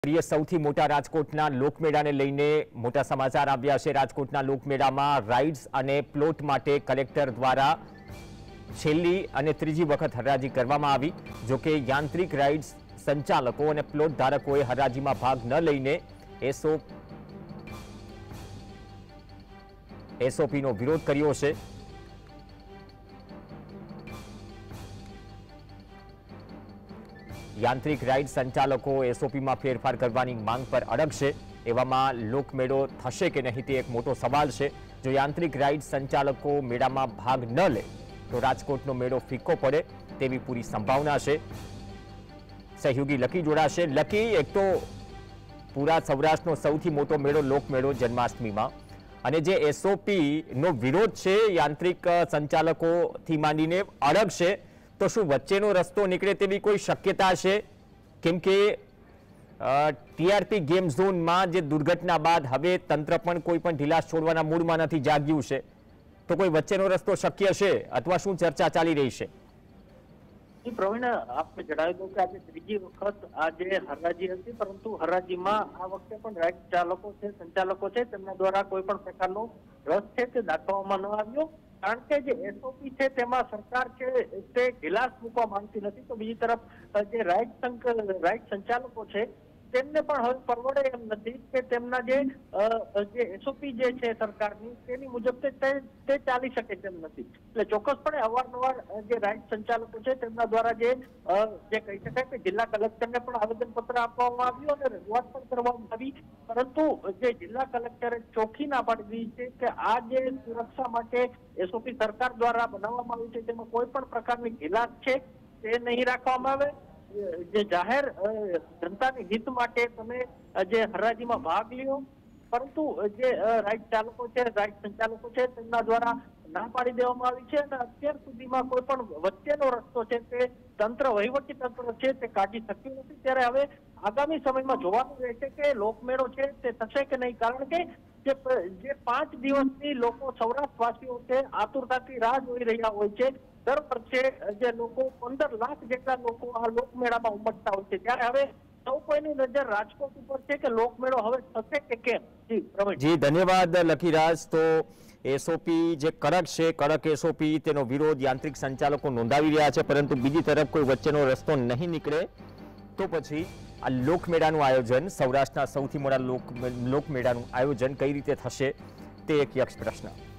પ્રિય સૌથી મોટા રાજકોટના લોકમેળાને લઈને મોટા સમાચાર આવ્યા છે। રાજકોટના લોકમેળામાં રાઇડ્સ અને પ્લોટ માટે કલેક્ટર દ્વારા છેલ્લી અને ત્રીજી વખત હરાજી કરવામાં આવી। જો કે યાંત્રિક રાઇડ્સ સંચાલકો અને પ્લોટ ધારકોએ હરાજીમાં ભાગ ન લઈને એસઓપીનો વિરોધ કર્યો છે। યાંત્રિક રાઇડ સંચાલકો એસઓપીમાં ફેરફાર કરવાની માંગ પર અડગ છે। એવામાં લોકમેળો થશે કે નહીં તે એક મોટો સવાલ છે। જો યાંત્રિક રાઇડ સંચાલકો મેળામાં ભાગ ન લે તો રાજકોટનો મેળો ફીકો પડે તેવી પૂરી સંભાવના છે। સહયોગી લકી જોડાશે। લકી, એક તો પૂરા સૌરાષ્ટ્રનો સૌથી મોટો મેળો લોકમેળો જન્માષ્ટમીમાં, અને જે એસઓપીનો વિરોધ છે યાંત્રિક સંચાલકોથી માંડીને અડગ છે, તો શું વચ્ચેનો રસ્તો નીકળે તેવી કોઈ શક્યતા છે? કેમ કે ટીઆરપી ગેમ ઝોનમાં જે દુર્ઘટના બાદ હવે તંત્ર પણ કોઈ પણ ઢીલાસ છોડવાના મૂડમાં નથી જાગ્યું છે, તો કોઈ વચ્ચેનો રસ્તો શક્ય છે અથવા શું ચર્ચા ચાલી રહી છે? પ્રવીણ, આપને જણાવી દઉં કે આજે ત્રીજી વખત આજે હરાજી હતી, પરંતુ હરાજીમાં આ વખતે પણ રાઇડ ચાલકો છે, સંચાલકો છે, તેમના દ્વારા કોઈ પણ પ્રકારનો રસ છે તે દાખવવામાં ન આવ્યો, કારણ કે જે એસઓપી છે તેમાં સરકાર છે તે ઢીલાસ મૂકવા માંગતી નથી। તો બીજી તરફ જે રાઇડ સંચાલકો છે તેમને પણ હવે પરવડે એમ નથી કે તેમના જે એસઓપી જે છે સરકારની તેની મુજબ તે ચાલી શકે તેમ નથી। એટલે ચોક્કસપણે અવારનવાર જે રાઇડ સંચાલકો છે તેમના દ્વારા જે કહી શકાય કે જિલ્લા કલેક્ટરને પણ આવેદનપત્ર આપવામાં આવ્યું અને રજૂઆત પણ કરવામાં આવી, પરંતુ જે જિલ્લા કલેક્ટરે ચોખ્ખી ના પાડી દીધી છે કે આ જે સુરક્ષા માટે એસઓપી સરકાર દ્વારા બનાવવામાં આવી છે તેમાં કોઈ પણ પ્રકારની ઢીલાસ છે તે નહીં રાખવામાં આવે। જે જાહેર જનતાની હિત માટે તમે જે હરાજીમાં ભાગ લ્યો, પરંતુ જે રાઇડ ચાલકો છે, રાઇડ સંચાલકો છે તેમના દ્વારા ના પાડી દેવામાં આવી છે અને અત્યાર સુધીમાં કોઈ પણ વચ્ચેનો રસ્તો છે તે તંત્ર, વહીવટી તંત્ર છે તે કાઢી શક્યું નથી। ત્યારે હવે આગામી સમયમાં જોવાનું રહેશે કે લોકમેળો છે તે થશે કે નહીં, કારણ કે જે 5 દિવસથી લોકો, સૌરાષ્ટ્રવાસીઓ છે, આતુરતાથી રાહ જોઈ રહ્યા હોય છે। દર વર્ષે જે લોકો 15 લાખ જેટલા લોકો આ લોકમેળામાં ઉમટતા હોય છે, ત્યારે હવે સૌ કોઈની નજર રાજકોટ ઉપર છે કે લોકમેળો હવે થશે કે કેમ। જી ધન્યવાદ લકીરાજ। તો એસઓપી જે કડક છે, કડક એસઓપી, તેનો વિરોધ યાંત્રિક સંચાલકો નોંધાવી રહ્યા છે, પરંતુ બીજી તરફ કોઈ વચ્ચેનો રસ્તો નહીં નીકળે તો પછી આ લોકમેળાનું આયોજન, સૌરાષ્ટ્રના સૌથી મોટા લોકમેળાનું આયોજન કઈ રીતે થશે તે એક યક્ષ પ્રશ્ન।